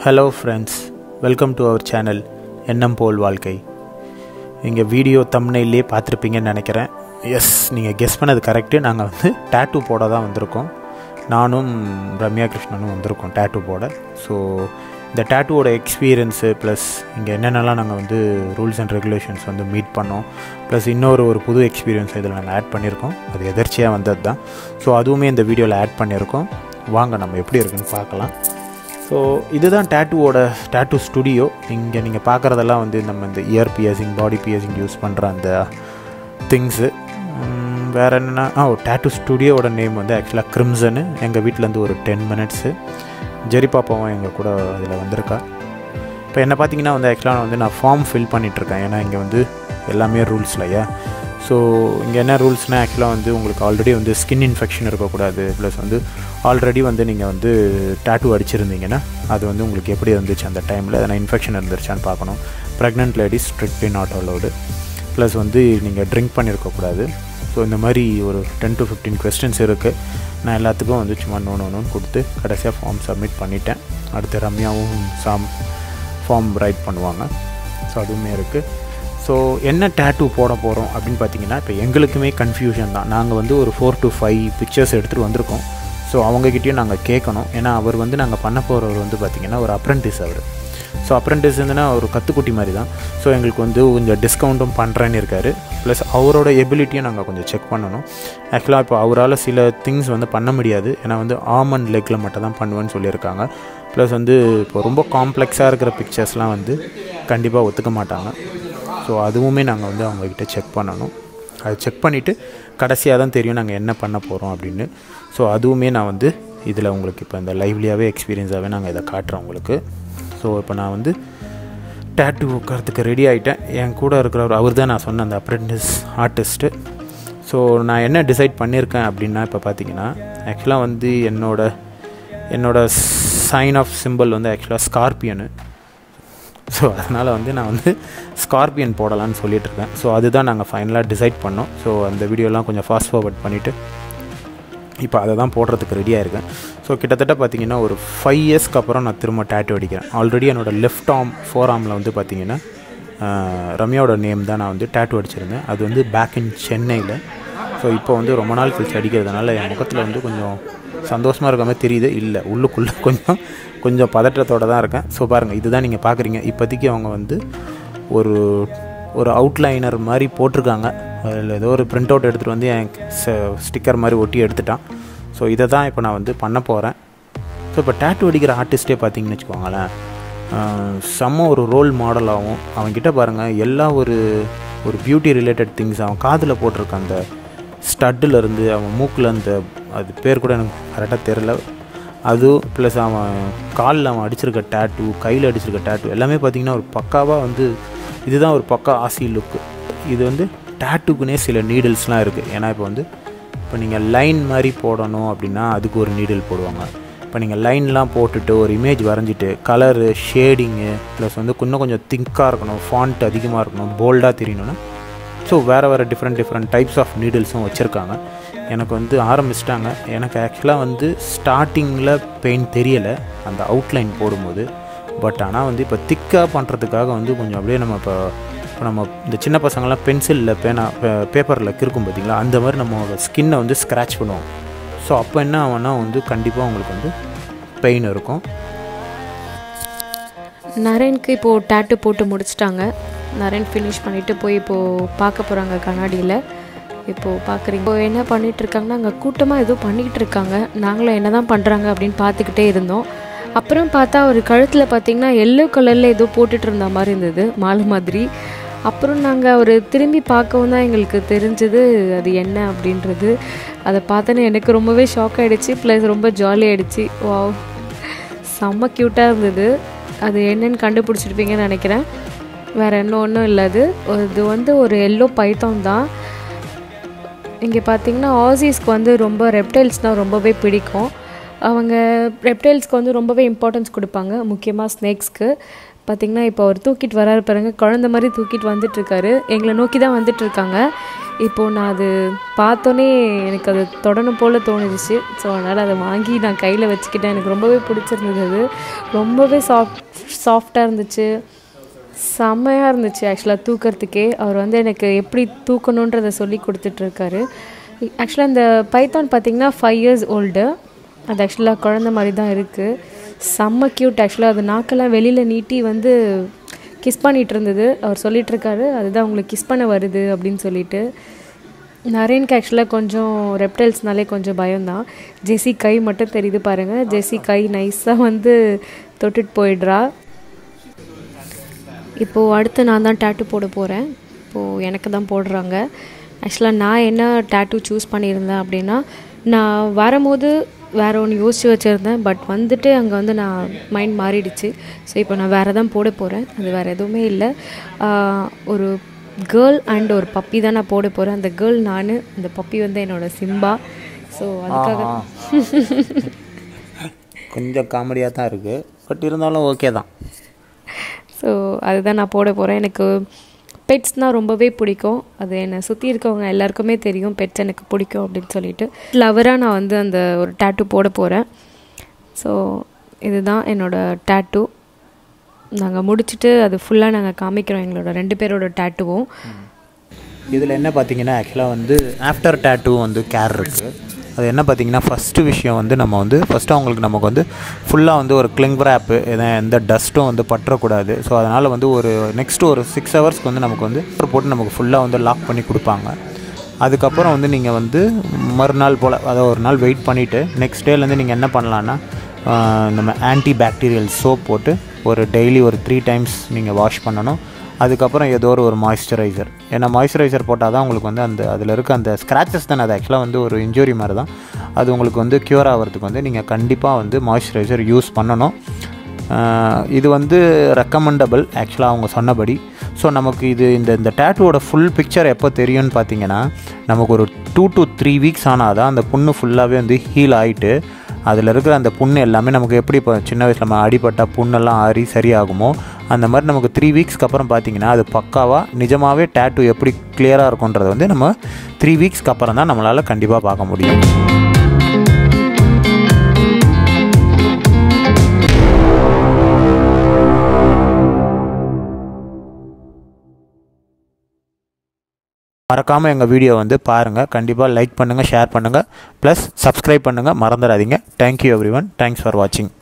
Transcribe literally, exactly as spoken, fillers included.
Hello friends, welcome to our channel எண்ணம் போல் வாழ்க்கை. இங்கே வீடியோ தம்ப்நெயிலே பார்த்துருப்பீங்கன்னு நினைக்கிறேன். எஸ், நீங்கள் கெஸ் பண்ணது கரெக்டு. நாங்கள் வந்து டேட்டூ போட தான் வந்திருக்கோம். நானும் ரம்யா கிருஷ்ணனும் வந்திருக்கோம் டேட்டூ போட. ஸோ இந்த டேட்டூவோட எக்ஸ்பீரியன்ஸு ப்ளஸ் இங்கே என்னென்னலாம் நாங்கள் வந்து ரூல்ஸ் அண்ட் ரெகுலேஷன்ஸ் வந்து மீட் பண்ணோம், ப்ளஸ் இன்னொரு ஒரு புது எக்ஸ்பீரியன்ஸ் இதில் நாங்கள் ஆட் பண்ணியிருக்கோம். அது எதர்ச்சியாக வந்தது தான். ஸோ அதுவுமே இந்த வீடியோவில் ஆட் பண்ணியிருக்கோம். வாங்க நம்ம எப்படி இருக்குன்னு பார்க்கலாம். ஸோ இதுதான் டேட்டூவோட டேட்டூ ஸ்டுடியோ. இங்கே நீங்கள் பார்க்குறதெல்லாம் வந்து நம்ம இந்த ear piercing, body piercing use பண்ணுற அந்த திங்ஸு. வேறு என்னென்னா, ஆ டேட்டூ ஸ்டுடியோவோட நேம் வந்து ஆக்சுவலாக கிரிம்சனு. எங்கள் வீட்டிலேருந்து ஒரு டென் மினிட்ஸு. ஜெரி பாப்பாவும் எங்கள் கூட இதில் வந்திருக்கா. இப்போ என்ன பார்த்தீங்கன்னா வந்து ஆக்சுவலாக வந்து நான் ஃபார்ம் ஃபில் பண்ணிகிட்ருக்கேன். ஏன்னா இங்கே வந்து எல்லாமே ரூல்ஸ் இல்லையா. ஸோ இங்கே என்ன ரூல்ஸ்னால் ஆக்சுவலாக வந்து உங்களுக்கு ஆல்ரெடி வந்து ஸ்கின் இன்ஃபெக்ஷன் இருக்கக்கூடாது. ப்ளஸ் வந்து ஆல்ரெடி வந்து நீங்கள் வந்து டேட்டூ அடிச்சிருந்தீங்கன்னா அது வந்து உங்களுக்கு எப்படி இருந்துச்சு அந்த டைமில், எதனா இன்ஃபெக்ஷன் இருந்துருச்சான்னு பார்க்கணும். Pregnant ladies strictly not allowed. Plus வந்து நீங்கள் ட்ரிங்க் பண்ணியிருக்கக்கூடாது. ஸோ இந்த மாதிரி ஒரு டென் டு ஃபிஃப்டீன் கொஸ்டின்ஸ் இருக்குது. நான் எல்லாத்துக்கும் வந்து சும்மா நோ நோன்னு கொடுத்து கடைசியாக ஃபார்ம் சப்மிட் பண்ணிட்டேன். அடுத்து ரம்யாவும் சாம் ஃபார்ம் ரைட் பண்ணுவாங்க. ஸோ அதுவுமே இருக்குது. ஸோ என்ன டேட்டூ போட போகிறோம் அப்படின்னு பார்த்தீங்கன்னா, இப்போ எங்களுக்குமே கன்ஃபியூஷன் தான். நாங்கள் வந்து ஒரு ஃபோர் டு ஃபைவ் பிக்சர்ஸ் எடுத்துகிட்டு வந்திருக்கோம். ஸோ அவங்ககிட்டயும் நாங்கள் கேட்கணும். ஏன்னா அவர் வந்து நாங்கள் பண்ண போகிறவர் வந்து பார்த்திங்கன்னா ஒரு அப்ரெண்டிஸ் அவர். ஸோ அப்ரெண்டிஸ் இருந்துன்னா ஒரு கற்றுக்குட்டி மாதிரி தான். ஸோ எங்களுக்கு வந்து கொஞ்சம் டிஸ்கவுண்ட்டும் பண்ணுறேன்னு இருக்கார். ப்ளஸ் அவரோட எபிலிட்டியும் நாங்கள் கொஞ்சம் செக் பண்ணணும். ஆக்சுவலாக இப்போ அவரால் சில திங்ஸ் வந்து பண்ண முடியாது. ஏன்னா வந்து ஆர்ம் அண்ட் லெக்கில் மட்டும் தான் பண்ணுவேன்னு சொல்லியிருக்காங்க. ப்ளஸ் வந்து இப்போ ரொம்ப காம்ப்ளெக்ஸாக இருக்கிற பிக்சர்ஸ்லாம் வந்து கண்டிப்பாக ஒத்துக்க மாட்டாங்க. ஸோ அதுவுமே நாங்கள் வந்து அவங்கக்கிட்ட செக் பண்ணணும். அது செக் பண்ணிவிட்டு கடைசியாக தான் தெரியும் நாங்கள் என்ன பண்ண போகிறோம் அப்படின்னு. ஸோ அதுவுமே நான் வந்து இதில் உங்களுக்கு இப்போ இந்த லைவ்லியாகவே எக்ஸ்பீரியன்ஸாகவே நாங்கள் இதை காட்டுறோம் உங்களுக்கு. ஸோ இப்போ நான் வந்து டேட்டூ உட்காரத்துக்கு ரெடி ஆகிட்டேன். என் கூட இருக்கிறவர் அவர் தான் நான் சொன்ன அந்த அப்ரெண்டிஸ் ஆர்டிஸ்ட்டு. ஸோ நான் என்ன டிசைட் பண்ணியிருக்கேன் அப்படின்னா, இப்போ பார்த்தீங்கன்னா ஆக்சுவலாக வந்து என்னோட என்னோட சைன் ஆஃப் சிம்பிள் வந்து ஆக்சுவலாக ஸ்கார்பியனு. ஸோ அதனால் வந்து நான் வந்து ஸ்கார்பியன் போடலான்னு சொல்லிகிட்ருக்கேன். ஸோ அதுதான் நாங்கள் ஃபைனலாக டிசைட் பண்ணோம். ஸோ அந்த வீடியோலாம் கொஞ்சம் ஃபாஸ்ட் ஃபார்வர்ட் பண்ணிவிட்டு இப்போ அதை தான் போடுறதுக்கு ரெடியாக இருக்கேன். ஸோ கிட்டத்தட்ட பார்த்திங்கன்னா ஒரு ஃபைவ் இயர்ஸ்க்கு அப்புறம் நான் திரும்ப டேட்டூ அடிக்கிறேன். ஆல்ரெடி என்னோடய லெஃப்ட் ஆர்ம் ஃபோர் ஆர்மில் வந்து பார்த்திங்கன்னா ரம்யாவோட நேம் தான் நான் வந்து டேட்டூ அடிச்சிருந்தேன். அது வந்து பேக் இன் சென்னையில். ஸோ இப்போ வந்து ரொம்ப நாள் கழிச்சு அடிக்கிறதுனால என் முகத்தில் வந்து கொஞ்சம் சந்தோஷமாக இருக்க மாதிரி தெரியுது. இல்லை, உள்ளுக்குள்ளே கொஞ்சம் கொஞ்சம் பதற்றத்தோடு தான் இருக்கேன். ஸோ பாருங்கள், இதுதான் நீங்கள் பார்க்குறீங்க. இப்போதைக்கு அவங்க வந்து ஒரு ஒரு அவுட்லைனர் மாதிரி போட்டிருக்காங்க. அதில் ஏதோ ஒரு பிரிண்ட் அவுட் எடுத்துகிட்டு வந்து என் ஸ்டிக்கர் மாதிரி ஒட்டி எடுத்துட்டான். ஸோ இதை தான் இப்போ நான் வந்து பண்ண போகிறேன். ஸோ இப்போ டேட்டூ அடிக்கிற ஆர்டிஸ்ட்டே பார்த்தீங்கன்னு வச்சுக்கோங்களேன், செம்ம ஒரு ரோல் மாடலாகவும் அவன்கிட்ட பாருங்கள் எல்லா ஒரு ஒரு பியூட்டி ரிலேட்டட் திங்ஸ். அவன் காதில் போட்டிருக்க அந்த ஸ்டட்டுலேருந்து அவன் மூக்கில் அந்த அது பேர் கூட எனக்கு கரெக்டாக தெரில, அது ப்ளஸ் அவன் காலில் அவன் அடிச்சிருக்க டேட்டூ, கையில் அடிச்சிருக்க டேட்டூ எல்லாமே பார்த்திங்கன்னா ஒரு பக்காவாக வந்து இதுதான் ஒரு பக்கா ஆசி லுக்கு. இது வந்து டேட்டூக்குன்னே சில நீடில்ஸ்லாம் இருக்குது. ஏன்னா இப்போ வந்து இப்போ நீங்கள் லைன் மாதிரி போடணும் அப்படின்னா அதுக்கு ஒரு நீடில் போடுவாங்க. இப்போ நீங்கள் லைன்லாம் போட்டுட்டு ஒரு இமேஜ் வரைஞ்சிட்டு கலரு, ஷேடிங்கு ப்ளஸ் வந்து இன்னும் கொஞ்சம் திங்காக இருக்கணும், ஃபாண்ட் அதிகமாக இருக்கணும், போல்டாக தெரியணும்னா ஸோ வேறு வேறு டிஃப்ரெண்ட் டிஃப்ரெண்ட் டைப்ஸ் ஆஃப் நீடில்ஸும் வச்சுருக்காங்க. எனக்கு வந்து ஆரம்பிச்சிட்டாங்க. எனக்கு ஆக்சுவலாக வந்து ஸ்டார்டிங்கில் பெயின் தெரியலை அந்த அவுட்லைன் போடும்போது. பட் ஆனால் வந்து இப்போ திக்காக பண்ணுறதுக்காக வந்து கொஞ்சம் அப்படியே நம்ம இப்போ இப்போ நம்ம இந்த சின்ன பசங்கள்லாம் பென்சிலில் பேனா பேப்பரில் கிறுக்கும் பார்த்திங்களா, அந்த மாதிரி நம்ம ஸ்கின்னை வந்து ஸ்க்ராட்ச் பண்ணுவோம். ஸோ அப்போ என்ன ஆகும்னா வந்து கண்டிப்பாக அவங்களுக்கு வந்து பெயின் இருக்கும். நரேனுக்கு இப்போது டேட்டூ போட்டு முடிச்சிட்டாங்க. நரேன் ஃபினிஷ் பண்ணிவிட்டு போய் இப்போது பார்க்க போகிறாங்க கண்ணாடியில். இப்போது பார்க்குறீங்க இப்போ என்ன பண்ணிகிட்ருக்காங்கன்னா, அங்கே கூட்டமாக ஏதோ பண்ணிக்கிட்டு இருக்காங்க. நாங்களும் என்ன தான் பண்ணுறாங்க அப்படின்னு பார்த்துக்கிட்டே இருந்தோம். அப்புறம் பார்த்தா ஒரு கழுத்தில் பார்த்திங்கன்னா எல்லோ கலரில் ஏதோ போட்டுட்டு இருந்த மாதிரி இருந்தது, மாலை மாதிரி. அப்புறம் நாங்கள் அவர் திரும்பி பார்க்கவும் தான் எங்களுக்கு தெரிஞ்சது அது என்ன அப்படின்றது. அதை பார்த்தோன்னே எனக்கு ரொம்பவே ஷாக் ஆகிடுச்சு, ப்ளஸ் ரொம்ப ஜாலி ஆகிடுச்சு. வாவ், செம்ம க்யூட்டாக இருந்தது. அது என்னென்னு கண்டுபிடிச்சிருப்பீங்கன்னு நினைக்கிறேன். வேறு என்ன ஒன்றும் இல்லை, அது இது வந்து ஒரு எல்லோ பைத்தான் தான். இங்கே பார்த்திங்கன்னா ஆசிஸ்க்கு வந்து ரொம்ப ரெப்டைல்ஸ்னால் ரொம்பவே பிடிக்கும். அவங்க ரெப்டைல்ஸ்க்கு வந்து ரொம்பவே இம்பார்ட்டன்ஸ் கொடுப்பாங்க, முக்கியமாக ஸ்னேக்ஸ்க்கு. பார்த்திங்கன்னா இப்போ அவர் தூக்கிட்டு வராரு பாருங்க, குழந்த மாதிரி தூக்கிட்டு வந்துட்டுருக்காரு. எங்களை நோக்கி தான் வந்துட்டுருக்காங்க. இப்போது நான் அது பார்த்தோன்னே எனக்கு அது தொடணும் போல் தோணுச்சு. ஸோ அதனால் அதை வாங்கி நான் கையில் வச்சுக்கிட்டேன். எனக்கு ரொம்பவே பிடிச்சிருந்தது. அது ரொம்பவே சாஃப்ட் சாஃப்டாக இருந்துச்சு, செம்மையாக இருந்துச்சு ஆக்சுவலாக தூக்கிறதுக்கே. அவர் வந்து எனக்கு எப்படி தூக்கணுன்றதை சொல்லி கொடுத்துட்ருக்காரு. ஆக்சுவலாக இந்த பைத்தான் பார்த்திங்கன்னா ஃபைவ் இயர்ஸ் ஓல்டு. அது ஆக்சுவலாக குழந்த மாதிரி தான் இருக்குது. செம்ம க்யூட். ஆக்சுவலாக அது நாக்கெல்லாம் வெளியில் நீட்டி வந்து கிஸ் பண்ணிகிட்டு இருந்தது. அவர் சொல்லிகிட்ருக்காரு அதுதான் உங்களுக்கு கிஸ் பண்ண வருது அப்படின்னு சொல்லிட்டு. நரேனுக்கு ஆக்சுவலாக கொஞ்சம் ரெப்டைல்ஸ்னாலே கொஞ்சம் பயம்தான். ஜெஸி கை மட்டும் தெரியுது பாருங்கள். ஜெஸி கை நைஸாக வந்து தொட்டுட்டு போயிடுறா. இப்போது அடுத்து நான் தான் டேட்டு போட போகிறேன். இப்போது எனக்கு தான் போடுறாங்க. ஆக்சுவலாக நான் என்ன டேட்டு சூஸ் பண்ணியிருந்தேன் அப்படின்னா, நான் வரும்போது வேறு ஒன்று யோசித்து வச்சுருந்தேன். பட் வந்துட்டு அங்கே வந்து நான் மைண்ட் மாறிடுச்சு. ஸோ இப்போ நான் வேறு தான் போட போகிறேன். அது வேறு எதுவுமே இல்லை. ஒரு கேர்ள் அண்ட் ஒரு பப்பி தான் நான் போட போகிறேன். அந்த கேர்ள் நான், அந்த பப்பி வந்து என்னோடய சிம்பா. ஸோ அதுக்காக கொஞ்சம் காமெடியாக தான் இருக்குது, பட் இருந்தாலும் ஓகே தான். ஸோ அதுதான் நான் போட போகிறேன். எனக்கு பெட்ஸ்னால் ரொம்பவே பிடிக்கும். அது என்னை சுற்றி இருக்கவங்க எல்லாருக்குமே தெரியும் பெட்ஸ் எனக்கு பிடிக்கும் அப்படின்னு சொல்லிட்டு. லவராக நான் வந்து அந்த ஒரு டேட்டு போட போகிறேன். ஸோ இதுதான் என்னோடய டேட்டு. நாங்கள் முடிச்சுட்டு அது ஃபுல்லாக நாங்கள் காமிக்கிறோம் எங்களோட ரெண்டு பேரோட டேட்டுவும். இதில் என்ன பார்த்தீங்கன்னா ஆக்சுவலாக வந்து ஆஃப்டர் டேட்டு வந்து கேர் இருக்குது. அது என்ன பார்த்தீங்கன்னா ஃபஸ்ட்டு விஷயம் வந்து நம்ம வந்து ஃபஸ்ட்டு அவங்களுக்கு நமக்கு வந்து ஃபுல்லாக வந்து ஒரு கிளிங் ரேப்பு எதை எந்த டஸ்ட்டும் வந்து பற்றக்கூடாது. ஸோ அதனால் வந்து ஒரு நெக்ஸ்ட்டு ஒரு சிக்ஸ் ஹவர்ஸ்க்கு வந்து நமக்கு வந்து போட்டு நமக்கு ஃபுல்லாக வந்து லாக் பண்ணி கொடுப்பாங்க. அதுக்கப்புறம் வந்து நீங்கள் வந்து மறுநாள் போல் அதை ஒரு நாள் வெயிட் பண்ணிவிட்டு நெக்ஸ்ட் டேலேருந்து நீங்கள் என்ன பண்ணலான்னா நம்ம ஆன்டி பாக்டீரியல் சோப் போட்டு ஒரு டெய்லி ஒரு த்ரீ டைம்ஸ் நீங்கள் வாஷ் பண்ணணும். அதுக்கப்புறம் ஏதோ ஒரு மாய்ஸ்சரைசர், ஏன்னா மாய்ஸ்சரைசர் போட்டால் தான் உங்களுக்கு வந்து அந்த அதில் இருக்க அந்த ஸ்க்ராச்சஸ் தானே, அது ஆக்சுவலாக வந்து ஒரு இன்ஜுரி மாதிரி தான். அது உங்களுக்கு வந்து க்யூர் ஆகிறதுக்கு வந்து நீங்கள் கண்டிப்பாக வந்து மாய்ஸ்சரைசர் யூஸ் பண்ணணும். இது வந்து ரெக்கமெண்டபிள் ஆக்சுவலாக அவங்க சொன்னபடி. ஸோ நமக்கு இது இந்த இந்த டேட்டூவோட ஃபுல் பிக்சர் எப்போ தெரியும்னு பார்த்தீங்கன்னா, நமக்கு ஒரு டூ டு த்ரீ வீக்ஸ் ஆனால் தான் அந்த புண்ணு ஃபுல்லாகவே வந்து ஹீல் ஆகிட்டு அதில் இருக்கிற அந்த புண்ணு எல்லாமே நமக்கு எப்படி இப்போ சின்ன வயசில் நம்ம அடிப்பட்ட புண்ணெல்லாம் ஆறி சரியாகுமோ அந்த மாதிரி நமக்கு த்ரீ வீக்ஸ்க்கு அப்புறம் பார்த்திங்கன்னா அது பக்காவாக நிஜமாகவே டேட்டூ எப்படி கிளியராக இருக்குன்றதை வந்து நம்ம த்ரீ வீக்ஸ்க்கு அப்புறம் தான் நம்மளால் கண்டிப்பாக பார்க்க முடியும். மறக்காமல் எங்கள் வீடியோ வந்து பாருங்கள். கண்டிப்பாக லைக் பண்ணுங்கள், ஷேர் பண்ணுங்கள், ப்ளஸ் சப்ஸ்கிரைப் பண்ணுங்கள், மறந்துடாதீங்க. Thank you everyone. Thanks for வாட்சிங்.